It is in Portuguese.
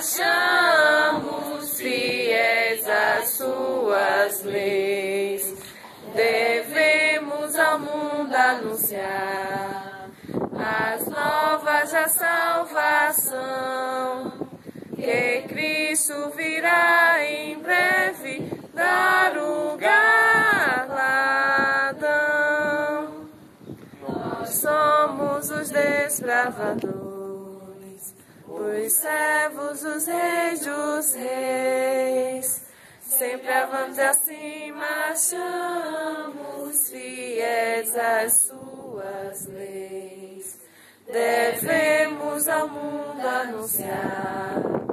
marchamos fiéis às suas leis. Devemos ao mundo anunciar as novas da salvação, que Cristo virá em breve dar o galardão. Nós somos os desbravadores, os servos, os reis dos reis. Sempre avante assim marchamos, fiéis às suas leis. Devemos ao mundo anunciar